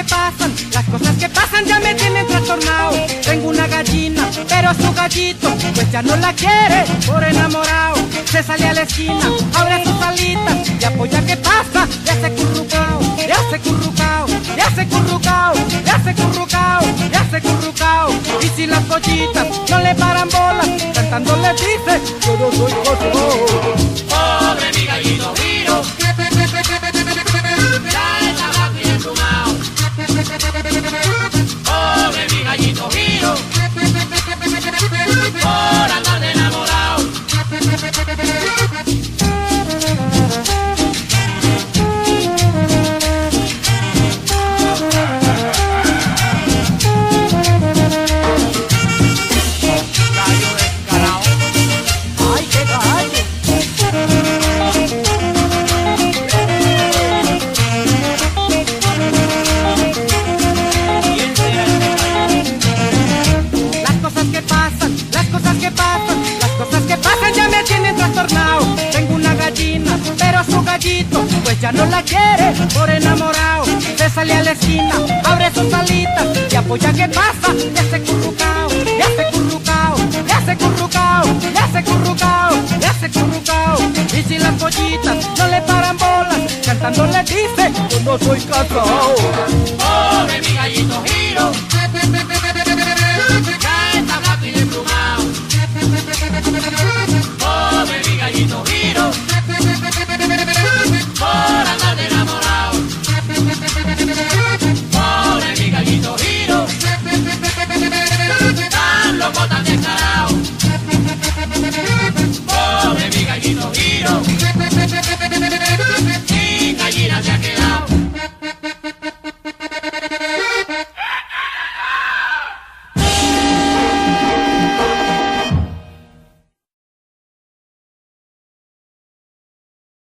que pasan ya me tienen trastornado. Tengo una gallina, pero su gallito pues ya no la quiere por enamorado. Se sale a la esquina, abre sus alitas y apoya que pasa, le hace currucao, le hace currucao, le hace currucao, le hace currucao, le hace currucao. Y si las pollitas no le paran bolas, cantando le dice, yo no soy cochón. Pobre mi gallito Giro, ya estaba bien enrumado. Pobre mi gallito Giro, por andar de enamorado. Gallo descarado. ¡Ay, qué gallo! ¿Quién será ese gallo? Las cosas que pasan, las cosas que pasan, las cosas que pasan ya me tienen trastornado. Tengo una gallina, pero su gallito pues ya no la quiere por enamorado. Se sale a la esquina, abre sus alitas y apoya que pasa, le hace currucao, le hace currucao, le hace currucao, le hace currucao, le hace currucao. Y si las pollitas no le paran bolas, cantando le dice, yo no soy casado. Pobre mi gallito Giro,